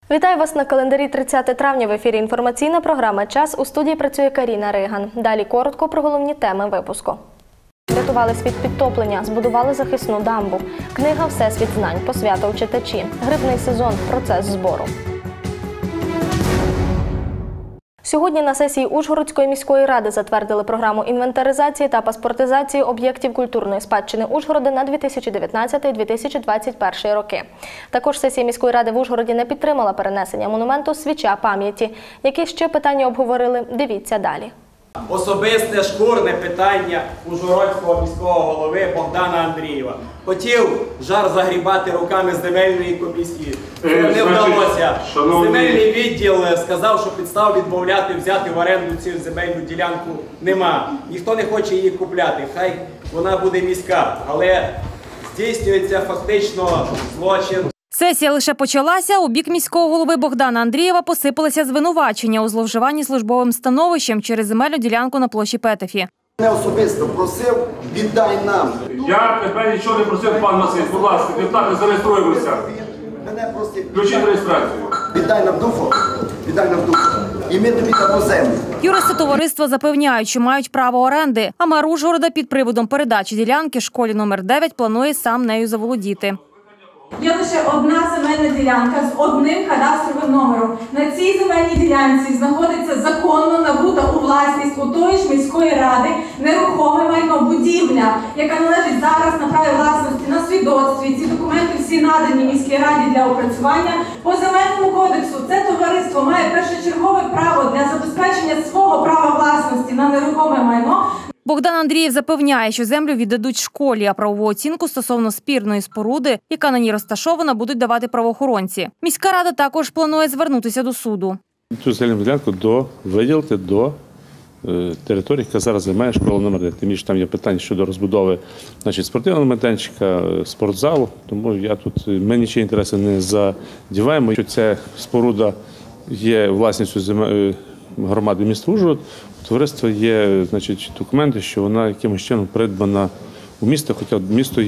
Вітаю вас на календарі 30 травня. В ефірі інформаційна програма «Час». У студії працює Каріна Риган. Далі коротко про головні теми випуску. Рятували світ підтоплення, збудували захисну дамбу. Книга «Всесвіт знань», посвята у читачі. Грибний сезон, процес збору. Сьогодні на сесії Ужгородської міської ради затвердили програму інвентаризації та паспортизації об'єктів культурної спадщини Ужгорода на 2019-2021 роки. Також сесія міської ради в Ужгороді не підтримала перенесення монументу «Свіча пам'яті». Які ще питання обговорили, дивіться далі. Особисте шкурне питання Ужгородського міського голови Богдана Андрієва. Хотів жар загрібати руками земельної комісії. Не вдалося. Земельний відділ сказав, що підстав відмовляти, взяти в оренду цю земельну ділянку нема. Ніхто не хоче її купляти. Хай вона буде міська, але здійснюється фактично злочин. Сесія лише почалася, у бік міського голови Богдана Андрієва посипалися звинувачення у зловживанні службовим становищем через земельну ділянку на площі Петефі. Я особисто просив, віддай нам. Я тебе нічого не просив, пан Василь, будь ласка, депутати, зареєструємося. Включіть реєстрацію. Віддай нам дуфу, і ми тобі дамо землю. Юристи товариства запевняють, що мають право оренди, а мер Ужгорода під приводом передачі ділянки школі номер 9 планує сам нею заволодіти. Є лише одна земельна ділянка з одним кадастровим номером. На цій земельній ділянці знаходиться законно набута у власність у тої ж міської ради нерухоме майно, будівля, яка належить зараз на праві власності на свідоцтві. Ці документи всі надані міській раді для опрацювання. По земельному кодексу це товариство має першочергове право для забезпечення свого права власності на нерухоме майно. Богдан Андрієв запевняє, що землю віддадуть школі, а правову оцінку стосовно спірної споруди, яка на ній розташована, будуть давати правоохоронці. Міська рада також планує звернутися до суду. Цю земельну ділянку виділити до території, яка зараз займає школа номер 9. Тим більше там є питання щодо розбудови спортивного майданчика, спортзалу. Тому ми нічого інтересу не задіваємо. Що ця споруда є власністю громади міста Ужгород, у товариства є документи, що вона якимось чином придбана у місто, хоча місто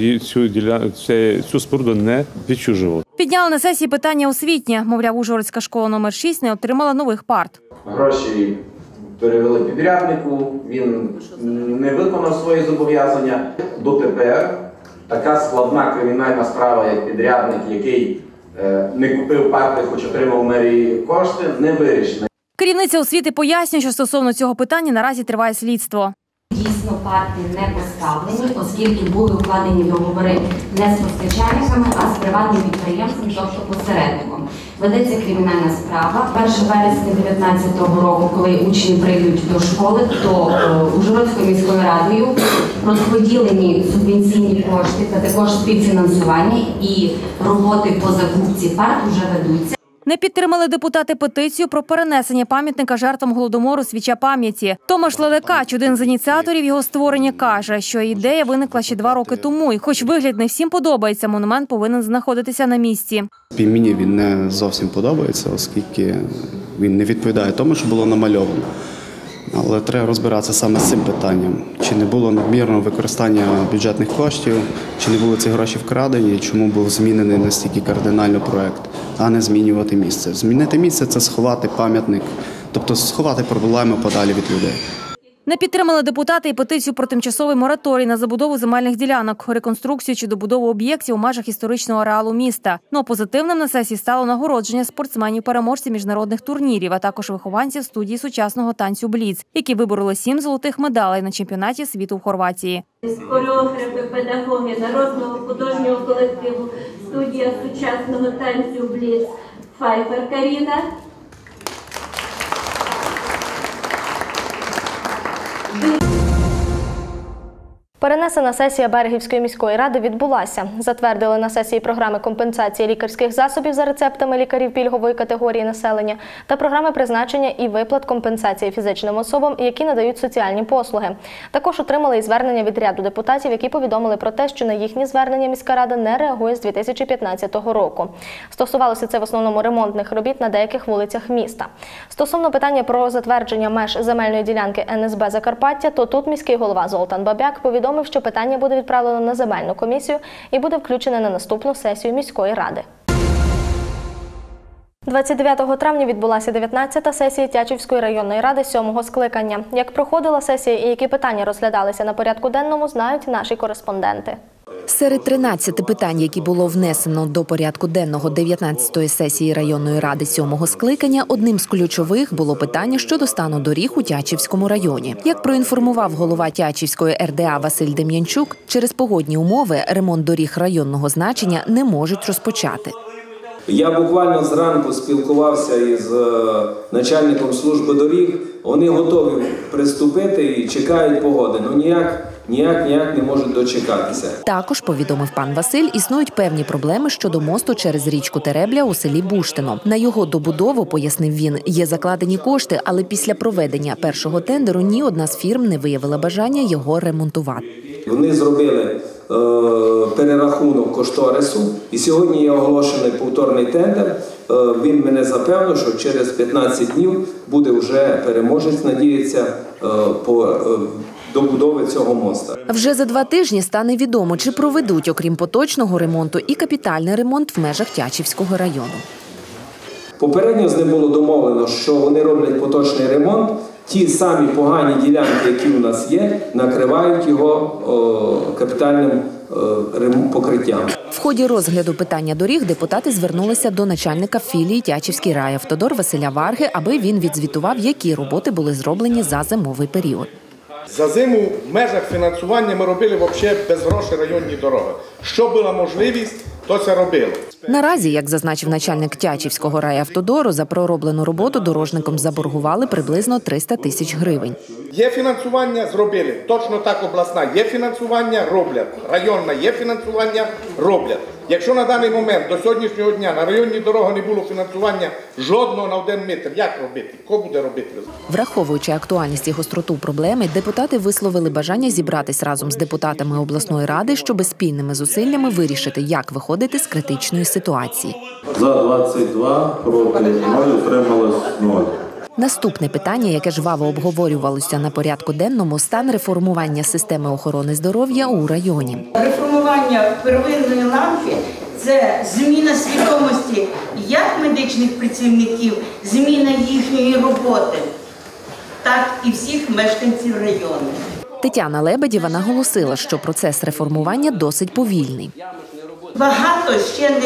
цю споруду не відчужувало. Підняли на сесії питання освітнє. Мовляв, Ужгородська школа номер 6 не отримала нових парт. Гроші перевели підряднику, він не виконав свої зобов'язання. Дотепер така складна кримінальна справа, як підрядник, який не купив парти, хоч отримав у мерії кошти, не вирішена. Керівниця освіти пояснює, що стосовно цього питання наразі триває слідство. Дійсно, парти не поставлені, оскільки були укладені договори не з постачальниками, а з приватним підприємством, тобто посередником. Ведеться кримінальна справа. 1 вересня 2019 року, коли учні прийдуть до школи, то Ужгородською міською радою розподілені субвенційні кошти та також співфінансування і роботи по закупці парт вже ведуться. Не підтримали депутати петицію про перенесення пам'ятника жертвам Голодомору «Свіча пам'яті». Томаш Лелекач, один з ініціаторів його створення, каже, що ідея виникла ще 2 роки тому. І хоч вигляд не всім подобається, монумент повинен знаходитися на місці. Мені він не зовсім подобається, оскільки він не відповідає тому, що було намальовано. Але треба розбиратися саме з цим питанням. Чи не було надмірного використання бюджетних коштів, чи не були ці гроші вкрадені, чому був змінений настільки кардинально проєкт, а не змінювати місце. Змінити місце – це сховати пам'ятник, тобто сховати проблеми подалі від людей. Не підтримали депутати і петицію про тимчасовий мораторій на забудову земельних ділянок, реконструкцію чи добудову об'єктів у межах історичного ареалу міста. Но позитивним на сесії стало нагородження спортсменів-переможців міжнародних турнірів, а також вихованців студії сучасного танцю «Бліц», які вибороли 7 золотих медалей на чемпіонаті світу в Хорватії. Хореографи, педагоги народного художнього колективу студія сучасного танцю «Бліц» Файфер Каріна. Перенесена сесія Берегівської міської ради відбулася. Затвердили на сесії програми компенсації лікарських засобів за рецептами лікарів пільгової категорії населення та програми призначення і виплат компенсації фізичним особам, які надають соціальні послуги. Також отримали і звернення від ряду депутатів, які повідомили про те, що на їхні звернення міська рада не реагує з 2015 року. Стосувалося це в основному ремонтних робіт на деяких вулицях міста. Стосовно питання про затвердження меж земельної ділянки НСБ Закарпаття, то тут міський голова Золтан Бабяк повідомив, що питання буде відправлено на земельну комісію і буде включене на наступну сесію міської ради. 29 травня відбулася 19-та сесія Тячівської районної ради 7-го скликання. Як проходила сесія і які питання розглядалися на порядку денному, знають наші кореспонденти. Серед 13 питань, які було внесено до порядку денного 19-ї сесії районної ради 7-го скликання, одним з ключових було питання щодо стану доріг у Тячівському районі. Як проінформував голова Тячівської РДА Василь Дем'янчук, через погодні умови ремонт доріг районного значення не можуть розпочати. Я буквально зранку спілкувався із начальником служби доріг. Вони готові приступити і чекають погоди. Ну ніяк не можуть дочекатися. Також, повідомив пан Василь, існують певні проблеми щодо мосту через річку Теребля у селі Буштино. На його добудову, пояснив він, є закладені кошти, але після проведення першого тендеру ні одна з фірм не виявила бажання його ремонтувати. Вони зробили перерахунок кошторису, і сьогодні є оголошений повторний тендер. Він мене запевнив, що через 15 днів буде вже переможець, надіється, по добудови цього моста. Вже за 2 тижні стане відомо, чи проведуть, окрім поточного ремонту, і капітальний ремонт в межах Тячівського району. Попередньо з ним було домовлено, що вони роблять поточний ремонт. Ті самі погані ділянки, які у нас є, накривають його капітальним покриттям. В ході розгляду питання доріг депутати звернулися до начальника філії Тячівський райавтодор Василя Варги, аби він відзвітував, які роботи були зроблені за зимовий період. За зиму в межах фінансування ми робили взагалі без грошей районні дороги. Що була можливість, то це робили. Наразі, як зазначив начальник Тячівського райавтодору, за пророблену роботу дорожникам заборгували приблизно 300 тисяч гривень. Є фінансування – зробили. Точно так обласна є фінансування – роблять. Районна є фінансування – роблять. Якщо на даний момент, до сьогоднішнього дня, на районні дороги не було фінансування жодного на 1 метр, як робити? Хто буде робити? Враховуючи актуальність і гостроту проблеми, депутати висловили бажання зібратись разом з депутатами обласної ради, щоб спільними зусиллями вирішити, як виходити з критичної ситуації. За 22, проти 0, утрималось 0. Наступне питання, яке жваво обговорювалося на порядку денному, стан реформування системи охорони здоров'я у районі. Реформування первинної ланки – це зміна свідомості як медичних працівників, зміна їхньої роботи, так і всіх мешканців району. Тетяна Лебедєва наголосила, що процес реформування досить повільний. Багато ще не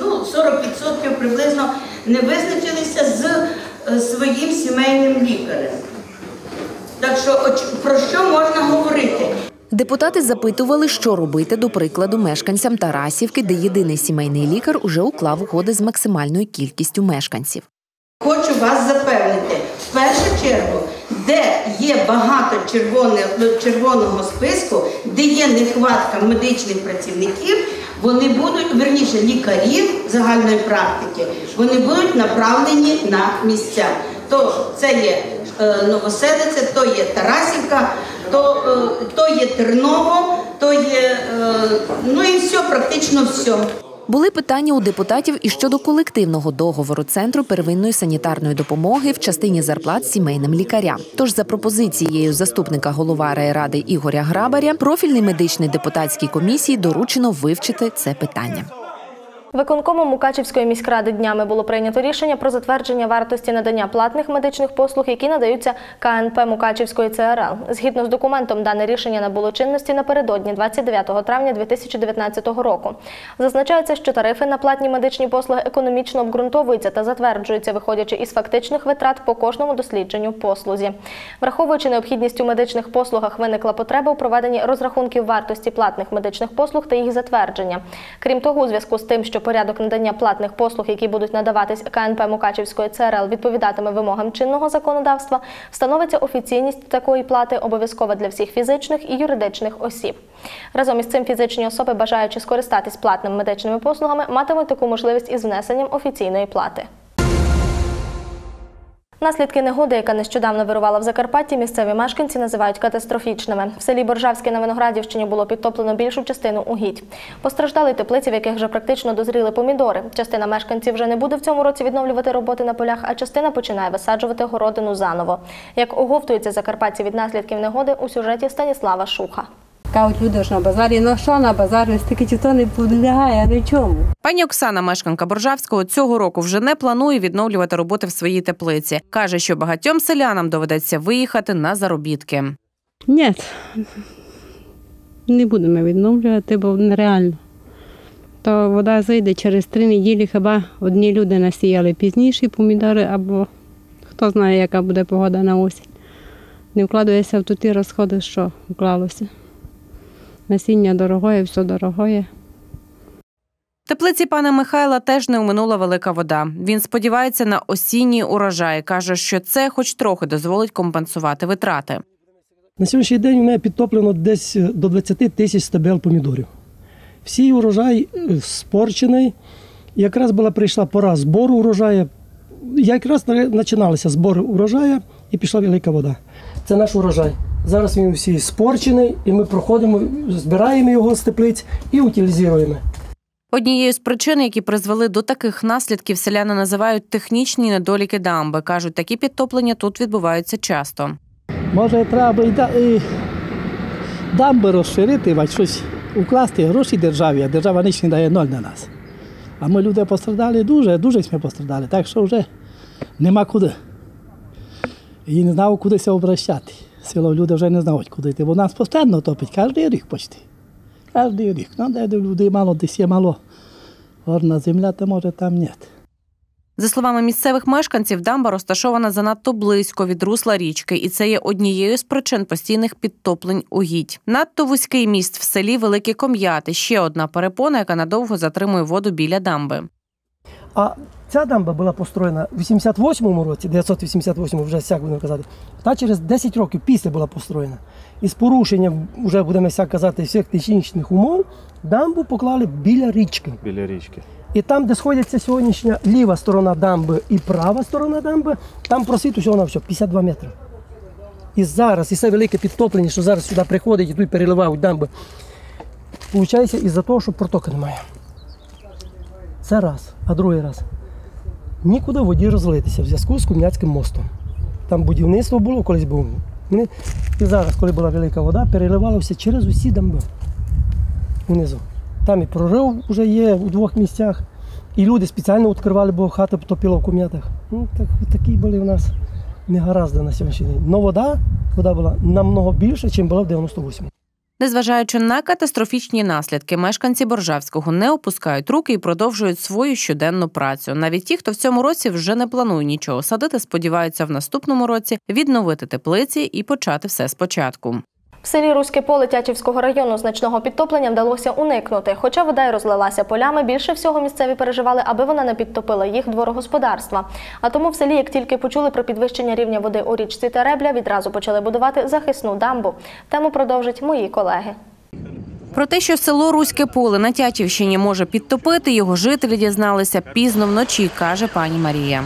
40% приблизно не визначилися з своїм сімейним лікарем. Так що про що можна говорити? Депутати запитували, що робити, до прикладу, мешканцям Тарасівки, де єдиний сімейний лікар уже уклав угоди з максимальною кількістю мешканців. Хочу вас запевнити, в першу чергу, де є багато червоного списку, де є нехватка медичних працівників, вони будуть, верніше, лікарів загальної практики, вони будуть направлені на місця. То це є Новоселиця, то є Тарасівка, то є Терново, то є, ну і все, практично все. Були питання у депутатів і щодо колективного договору Центру первинної санітарної допомоги в частині зарплат сімейним лікарям. Тож за пропозицією заступника голова райради Ігоря Грабаря, профільній медичній депутатській комісії доручено вивчити це питання. Виконкомом Мукачівської міськради днями було прийнято рішення про затвердження вартості надання платних медичних послуг, які надаються КНП Мукачівської ЦРЛ. Згідно з документом, дане рішення набуло чинності напередодні 29 травня 2019 року. Зазначається, що тарифи на платні медичні послуги економічно обґрунтовуються та затверджуються, виходячи із фактичних витрат по кожному дослідженню послузі. Враховуючи необхідність у медичних послугах, виникла потреба у проведенні розрахунків вартості платних медичних послуг та їх затвердження. Крім того, у зв'язку з тим, що порядок надання платних послуг, які будуть надаватись КНП Мукачівської ЦРЛ, відповідатиме вимогам чинного законодавства, встановиться офіційність такої плати обов'язкова для всіх фізичних і юридичних осіб. Разом із цим фізичні особи, бажаючи скористатись платними медичними послугами, матимуть таку можливість із внесенням офіційної плати. Наслідки негоди, яка нещодавно вирувала в Закарпатті, місцеві мешканці називають катастрофічними. В селі Боржавське на Виноградівщині було підтоплено більшу частину угідь. Постраждали теплиці, в яких вже практично дозріли помідори. Частина мешканців вже не буде в цьому році відновлювати роботи на полях, а частина починає висаджувати городину заново. Як оговтуються закарпатці від наслідків негоди, у сюжеті Станіслава Шуха. кажуть, люди ж на базарі, ну що на базарі, стільки ніхто не підлягає нічому. Пані Оксана, мешканка Боржавського, цього року вже не планує відновлювати роботи в своїй теплиці. Каже, що багатьом селянам доведеться виїхати на заробітки. Ні, не будемо відновлювати, бо нереально. То вода зайде через 3 неділі, хіба одні люди насіяли пізніше помідори, або хто знає, яка буде погода на осінь. Не вкладається в ті розходи, що вклалося. Насіння дорогое, все дорогое. В теплиці пана Михайла теж не оминула велика вода. Він сподівається на осінній урожай. Каже, що це хоч трохи дозволить компенсувати витрати. На сьогоднішній день у мене підтоплено десь до 20 тисяч стебел помідорів. Всі урожай спорчений. Якраз прийшла пора збору урожаю. Якраз починалися збори урожаю і пішла велика вода. Це наш урожай. Зараз він всі спорчений, і ми проходимо, збираємо його з теплиць і утилізуємо. Однією з причин, які призвели до таких наслідків, селяни називають технічні недоліки дамби. Кажуть, такі підтоплення тут відбуваються часто. Може, треба і дамби розширити, щось укласти гроші державі, а держава ніч не дає 0 на нас. А ми люди постраждали дуже ми постраждали, так що вже нема куди. І не знав, куди се обращати. Село люди вже не знають, куди йти, бо нас постійно топить, кожен рік почти. Кожен рік. Ну, де людей мало, десь є мало. Горна земля, то може там ні. За словами місцевих мешканців, дамба розташована занадто близько від русла річки, і це є однією з причин постійних підтоплень угідь. Надто вузький міст в селі Великі Ком'яти – ще одна перепона, яка надовго затримує воду біля дамби. А ця дамба була построєна в 88-му році, 988-му, вже як будемо казати, та через 10 років після була построєна. І з порушенням, вже будемо казати, всіх технічних умов, дамбу поклали біля річки. Біля річки. І там, де сходяться сьогоднішня ліва сторона дамби і права сторона дамби, там просвіт усього на все 52 метри. І зараз, і це велике підтоплення, що зараз сюди приходить і тут переливають дамби, виходить із-за того, що протоку немає. Це раз. А другий раз. Нікуди воді розлитися в зв'язку з Кум'яцьким мостом. Там будівництво було, колись було. І зараз, коли була велика вода, переливалося через усі дамби внизу. Там і прорив вже є у 2 місцях, і люди спеціально відкривали, бо хата потопила в Кум'ятах. Такі були в нас негаразди на сьогоднішній день. Но вода була намного більше, ніж була в 98-му. Незважаючи на катастрофічні наслідки, мешканці Боржавського не опускають руки і продовжують свою щоденну працю. Навіть ті, хто в цьому році вже не планує нічого садити, сподіваються в наступному році відновити теплиці і почати все спочатку. В селі Руське Поле Тячівського району значного підтоплення вдалося уникнути. Хоча вода й розлилася полями, більше всього місцеві переживали, аби вона не підтопила їх дворогосподарства. А тому в селі, як тільки почули про підвищення рівня води у річці Теребля, відразу почали будувати захисну дамбу. Тему продовжать мої колеги. Про те, що село Руське Поле на Тячівщині може підтопити, його жителі дізналися пізно вночі, каже пані Марія.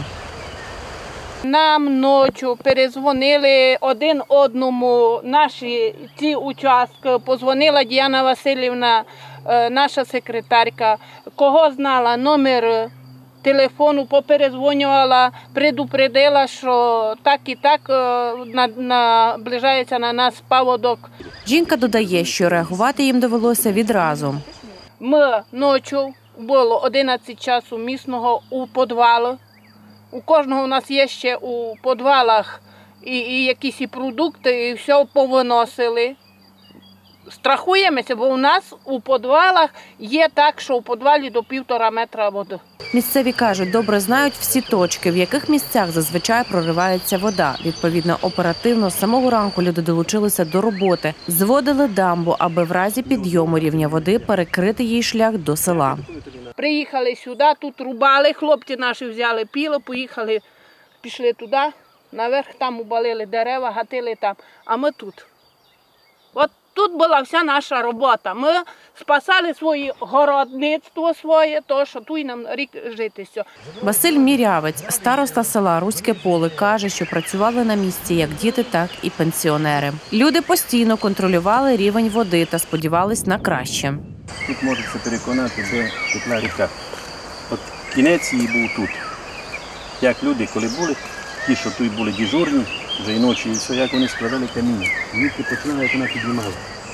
Нам ночі перезвонили один одному наші ці участки, позвонила Діана Васильівна, наша секретарка, кого знала номер телефону, поперезвонювала, предупредила, що так і так наближається на нас паводок. Жінка додає, що реагувати їм довелося відразу. Ми ночі, було 11 часу місного у підвалі. У кожного у нас є ще у підвалах і якісь і продукти, і все повиносили. Страхуємося, бо у нас у підвалах є так, що у підвалі до 1,5 метра води. Місцеві кажуть, добре знають всі точки, в яких місцях зазвичай проривається вода. Відповідно, оперативно з самого ранку люди долучилися до роботи. Зводили дамбу, аби в разі підйому рівня води перекрити їй шлях до села. Приїхали сюди, тут рубали, хлопці наші взяли піло, поїхали, пішли туди, наверх, там убалили дерева, гатили там, а ми тут. От тут була вся наша робота. Ми спасали своє городництво своє, то що тут нам рік житися. Василь Мірявець, староста села Руське Поле, каже, що працювали на місці як діти, так і пенсіонери. Люди постійно контролювали рівень води та сподівались на краще. Тут можете переконати, де тепла ріка. От кінець її був тут. Як люди, коли були, ті, що тут були дежурні, вже і ночі, і все, як вони складали каміння. Звідки починали, як вона піднімала.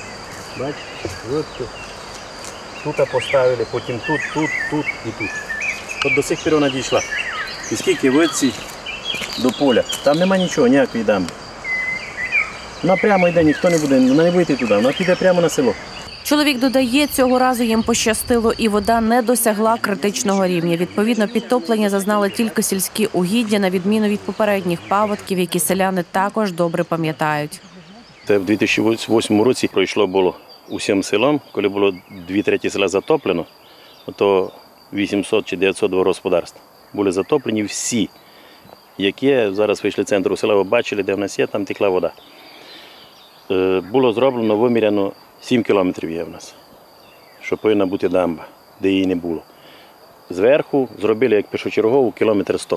Бачите? Тут поставили, потім тут і тут. От до сих пір вона дійшла. І скільки витці до поля. Там нема нічого, ніякої дамби. Вона прямо йде, ніхто не буде, вона не вийде туди, вона піде прямо на село. Чоловік додає, цього разу їм пощастило і вода не досягла критичного рівня. Відповідно, підтоплення зазнали тільки сільські угіддя, на відміну від попередніх паводків, які селяни також добре пам'ятають. Це в 2008 році пройшло було усім селом, коли було 2/3 села затоплено, то 800 чи 900 господарств були затоплені всі, які зараз вийшли з центру села, ви бачили, де в нас є, там текла вода. Було зроблено, виміряно 7 кілометрів є в нас, що повинна бути дамба, де її не було. Зверху зробили, як першочергову, 100 кілометрів.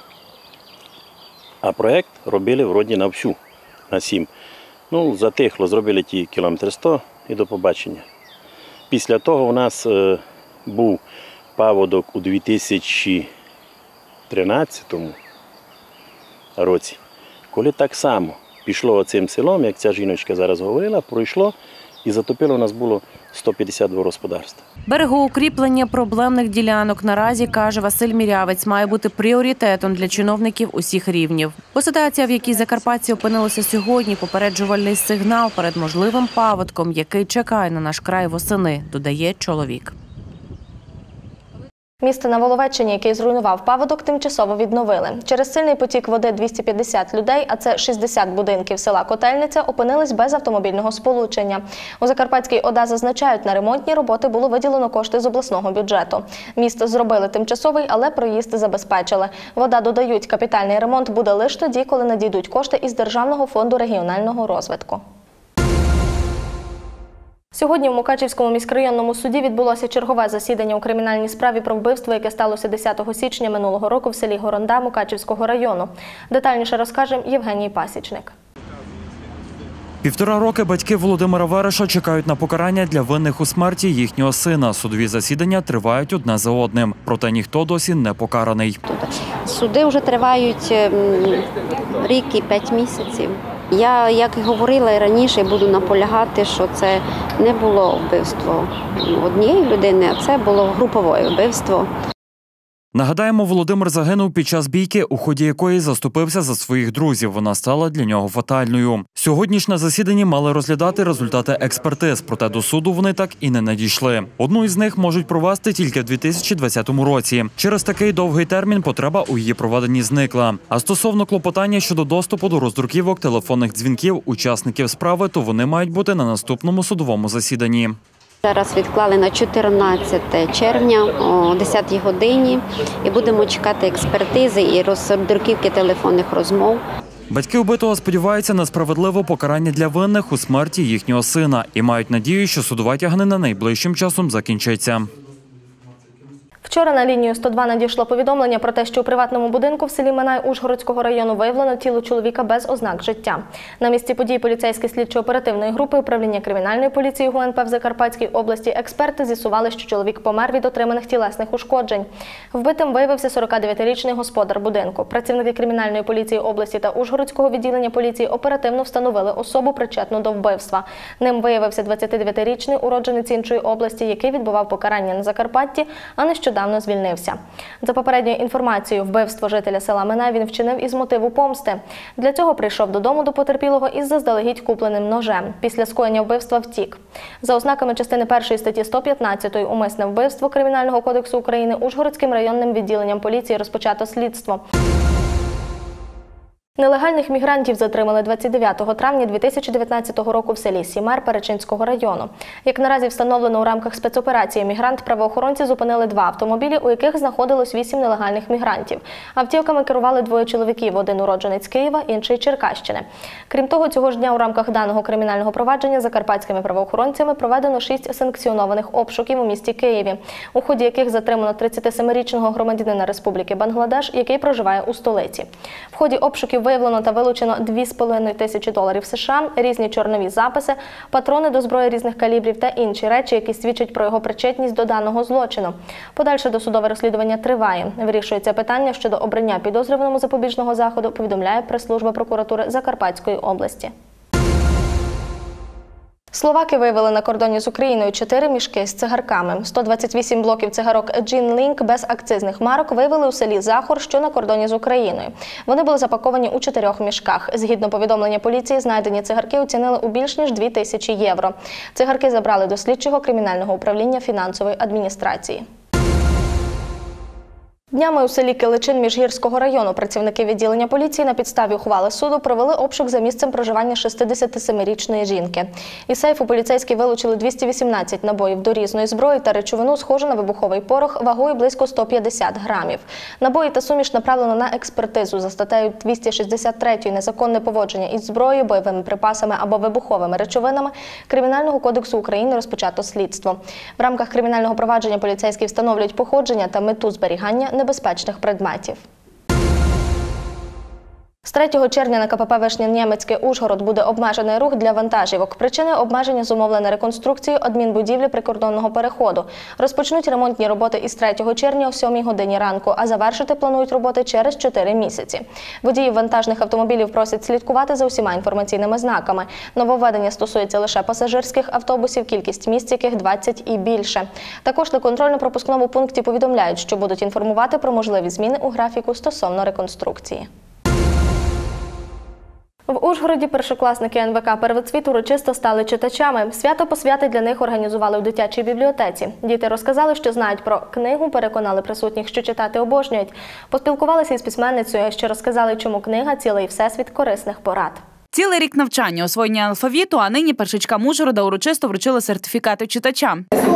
А проєкт робили вроді на всю, на 7. Ну, затихло, зробили ті 100 кілометрів і до побачення. Після того у нас був паводок у 2013 році, коли так само пішло цим селом, як ця жіночка зараз говорила, пройшло і затопило у нас було 152 господарства. Берегоукріплення проблемних ділянок наразі, каже Василь Мірявець, має бути пріоритетом для чиновників усіх рівнів. Бо ситуація, в якій закарпатці опинилися сьогодні, попереджувальний сигнал перед можливим паводком, який чекає на наш край восени, додає чоловік. Місто на Воловеччині, який зруйнував паводок, тимчасово відновили. Через сильний потік води 250 людей, а це 60 будинків села Котельниця, опинились без автомобільного сполучення. У Закарпатській ОДА зазначають, на ремонтні роботи було виділено кошти з обласного бюджету. Місто зробили тимчасовий, але проїзд забезпечили. Вода, додають, капітальний ремонт буде лише тоді, коли надійдуть кошти із Державного фонду регіонального розвитку. Сьогодні в Мукачівському міськрайонному суді відбулося чергове засідання у кримінальній справі про вбивство, яке сталося 10 січня минулого року в селі Горонда Мукачівського району. Детальніше розкаже Євгеній Пасічник. 1,5 роки батьки Володимира Вереша чекають на покарання для винних у смерті їхнього сина. Судові засідання тривають одне за одним, проте ніхто досі не покараний. Суди вже тривають рік і 5 місяців. Я, як і говорила і раніше, буду наполягати, що це не було вбивство однієї людини, а це було групове вбивство. Нагадаємо, Володимир загинув під час бійки, у ході якої заступився за своїх друзів. Вона стала для нього фатальною. Сьогодні ж на засіданні мали розглядати результати експертиз, проте до суду вони так і не надійшли. Одну із них можуть провести тільки в 2020 році. Через такий довгий термін потреба у її проведенні зникла. А стосовно клопотання щодо доступу до роздруківок телефонних дзвінків учасників справи, то вони мають бути на наступному судовому засіданні. Зараз відклали на 14 червня о 10 годині і будемо чекати експертизи і роздруківки телефонних розмов. Батьки вбитого сподіваються на справедливе покарання для винних у смерті їхнього сина і мають надію, що судова тяганина найближчим часом закінчиться. Вчора на лінію 102 надійшло повідомлення про те, що у приватному будинку в селі Минай Ужгородського району виявлено тіло чоловіка без ознак життя. На місці подій поліцейські слідчо-оперативної групи управління кримінальної поліції ГУНП в Закарпатській області експерти з'ясували, що чоловік помер від отриманих тілесних ушкоджень. Вбитим виявився 49-річний господар будинку. Працівники кримінальної поліції області та Ужгородського відділення поліції оперативно встановили особу, причетну до вбивства. Ним виявився 29-річний уродженець іншої області, який відбував покарання на Закарпатті, а нещодавно звільнився. За попередньою інформацією, вбивство жителя села Минай він вчинив із мотиву помсти. Для цього прийшов додому до потерпілого із заздалегідь купленим ножем. Після скоєння вбивства втік. За ознаками частини 1 статті 115 «Умисне вбивство» Кримінального кодексу України Ужгородським районним відділенням поліції розпочато слідство. Нелегальних мігрантів затримали 29 травня 2019 року в селі Сімер Перечинського району. Як наразі встановлено у рамках спецоперації «Мігрант», правоохоронці зупинили 2 автомобілі, у яких знаходилось 8 нелегальних мігрантів. Автівками керували 2 чоловіків, один уродженець Києва, інший Черкащини. Крім того, цього ж дня у рамках даного кримінального провадження закарпатськими правоохоронцями проведено 6 санкціонованих обшуків у місті Києві, у ході яких затримано 37-річного громадянина Республіки Бангладеш, який проживає у столиці. В ході обшуків виявлено та вилучено $2,5 тисячі США, різні чорнові записи, патрони до зброї різних калібрів та інші речі, які свідчать про його причетність до даного злочину. Подальше досудове розслідування триває. Вирішується питання щодо обрання підозрюваному запобіжного заходу, повідомляє прес-служба прокуратури Закарпатської області. Словаки виявили на кордоні з Україною 4 мішки з цигарками. 128 блоків цигарок Gin Link без акцизних марок виявили у селі Захор, що на кордоні з Україною. Вони були запаковані у 4 мішках. Згідно повідомлення поліції, знайдені цигарки оцінили у більш ніж 2000 євро. Цигарки забрали до слідчого кримінального управління фінансової адміністрації. Днями у селі Киличин Міжгірського району працівники відділення поліції на підставі ухвали суду провели обшук за місцем проживання 67-річної жінки. Із сейфу поліцейські вилучили 218 набоїв до різної зброї та речовину, схожу на вибуховий порох, вагою близько 150 грамів. Набої та суміш направлено на експертизу за статтею 263 «Незаконне поводження із зброєю, бойовими припасами або вибуховими речовинами» Кримінального кодексу України розпочато слідство. В рамках кримінального провадження поліцейські встановлюють походження та мету зберігання небезпечних предметів. З 3 червня на КПП Вишня-Нємецьке Ужгород буде обмежений рух для вантажівок. Причиною обмеження зумовлена реконструкцією адмінбудівлі прикордонного переходу. Розпочнуть ремонтні роботи із 3 червня о 7 годині ранку, а завершити планують роботи через 4 місяці. Водіїв вантажних автомобілів просять слідкувати за усіма інформаційними знаками. Нововведення стосується лише пасажирських автобусів, кількість місць яких 20 і більше. Також на контрольно-пропускному пункті повідомляють, що будуть інформувати про можливі зміни у графіку стосовно реконструкції. В Ужгороді першокласники НВК «Первоцвіт» урочисто стали читачами. Свято-посвяти для них організували у дитячій бібліотеці. Діти розказали, що знають про книгу, переконали присутніх, що читати обожнюють. Поспілкувалися із письменницею, що розказали, чому книга – цілий всесвіт корисних порад. Цілий рік навчання, освоєння алфавіту, а нині першачкам Ужгорода урочисто вручили сертифікати читача.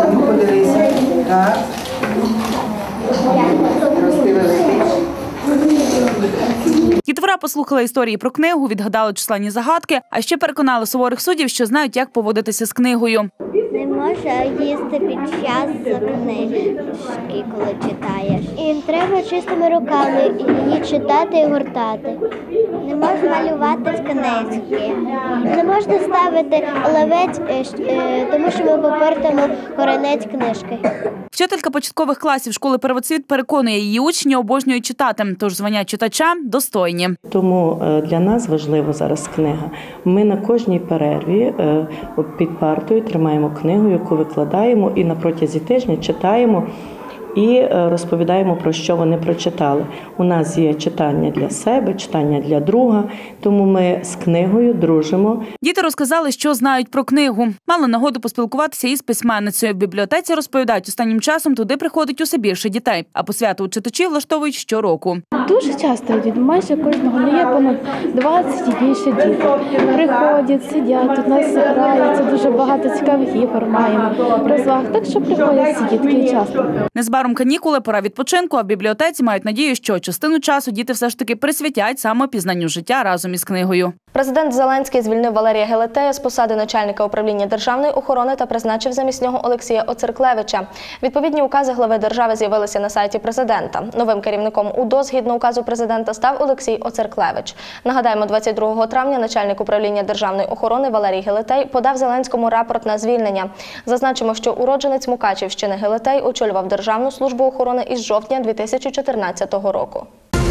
Дітвора послухала історії про книгу, відгадали численні загадки, а ще переконали суворих суддів, що знають, як поводитися з книгою. Не можна їсти під час книжки, коли читаєш. І треба чистими руками її читати і гортати. Не можна малювати з книжки. Не можна ставити олівець, тому що ми попортимо корінець книжки. Вчителька початкових класів школи «Первоцвіт» переконує, її учні обожнюють читати, тож звання читача достойні. Тому для нас важлива зараз книга. Ми на кожній перерві під партою тримаємо книгу, яку викладаємо, і на протязі тижня читаємо і розповідаємо, про що вони прочитали. У нас є читання для себе, читання для друга, тому ми з книгою дружимо. Діти розказали, що знають про книгу. Мали нагоду поспілкуватися із письменницею. В бібліотеці, розповідають, останнім часом туди приходить усе більше дітей, а посвяту у читачі влаштовують щороку. Дуже часто йдуть, майже кожного є понад 20 і більше дітей. Приходять, сидять, тут нас граються, дуже багато цікавих ігор маємо, розваг, так що приходять ці дітки часто. Незабаром канікули, пора відпочинку, а в бібліотеці мають надію, що частину часу діти все ж таки присвятять саме пізнанню життя разом із книгою. Президент Зеленський звільнив Валерія Гелетея з посади начальника управління державної охорони та призначив замість нього Олексія Оцерклевича. Відповідні укази глави держави з'явилися на сайті президента. Новим керівником УДО, згідно указу президента, став Олексій Оцерклевич. Нагадаємо, 22 травня начальник управління державної охорони Валерій Гелетей подав Зеленському рапорт на звільнення. Зазначимо, що уродженець Мукачівщини Гелетей очолював Державну службу охорони із жовтня 2014 року.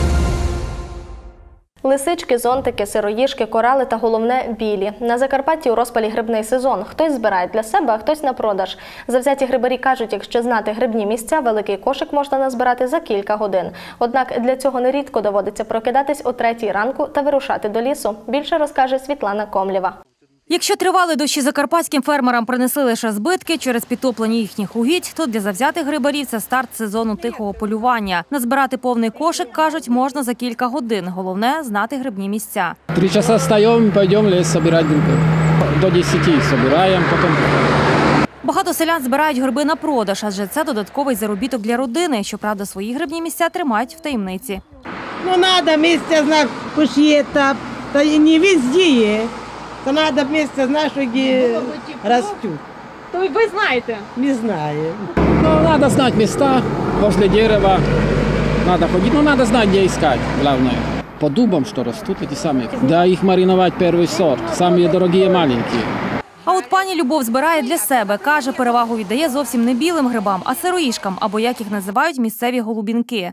Лисички, зонтики, сироїжки, корали та головне – білі. На Закарпатті у розпалі грибний сезон. Хтось збирає для себе, а хтось на продаж. Завзяті грибарі кажуть, якщо знати грибні місця, великий кошик можна назбирати за кілька годин. Однак для цього нерідко доводиться прокидатись о 3-й ранку та вирушати до лісу. Більше розкаже Світлана Комлєва. Якщо тривали дощі закарпатським фермерам принесли лише збитки через підтоплення їхніх угідь, то для завзятих грибарів це старт сезону тихого полювання. Назбирати повний кошик, кажуть, можна за кілька годин. Головне – знати грибні місця. 3 часа встаємо, підемо ліс збирати. До 10 збираємо, потім... Багато селян збирають гриби на продаж, адже це додатковий заробіток для родини. Щоправда, свої грибні місця тримають в таємниці. Ну, треба місце знати, хоч є там, та не везде є. То треба місце знати, що де ростуть. То ви знаєте? Не знаю. Ну, треба знати місця, возле дерева, треба ходити, ну, треба знати, де искать, головне. По дубам, що ростуть, ті самі. Да, їх маринувати перший сорт, самі дорогі, маленькі. А от пані Любов збирає для себе. Каже, перевагу віддає зовсім не білим грибам, а сироїжкам, або як їх називають місцеві голубінки.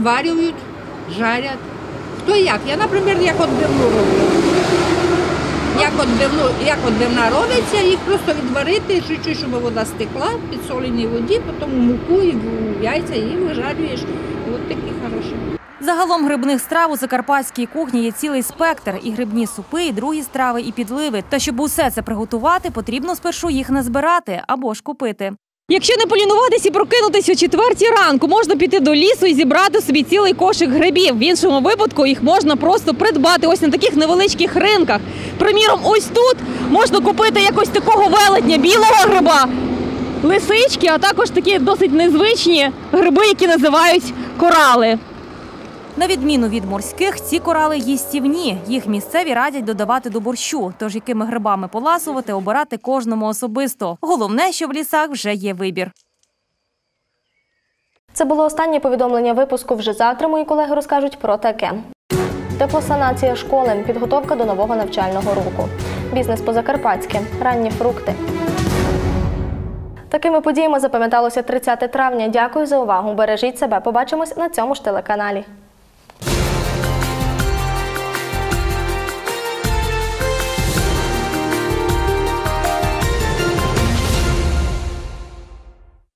Відварюють, жарять. Хто як? Я, наприклад, як от беру роблю. як отбивна робиться, їх просто відварити, чуть-чуть, щоб вода стекла, в підсоленій воді, потім муку і в яйця і вижарюєш. Ось такі хороші. Загалом грибних страв у закарпатській кухні є цілий спектр – і грибні супи, і другі страви, і підливи. Та щоб усе це приготувати, потрібно спершу їх назбирати або ж купити. Якщо не полінуватись і прокинутись о 4 ранку, можна піти до лісу і зібрати собі цілий кошик грибів. В іншому випадку їх можна просто придбати ось на таких невеличких ринках. Приміром, ось тут можна купити якось такого велетня, білого гриба, лисички, а також такі досить незвичні гриби, які називають корали. На відміну від морських, ці корали їстівні. Їх місцеві радять додавати до борщу. Тож якими грибами поласувати, обирати кожному особисто. Головне, що в лісах вже є вибір. Це було останнє повідомлення випуску. Вже завтра мої колеги розкажуть про таке. Теплосанація школи, підготовка до нового навчального року. Бізнес по-закарпатськи, ранні фрукти. Такими подіями запам'яталося 30 травня. Дякую за увагу. Бережіть себе. Побачимось на цьому ж телеканалі.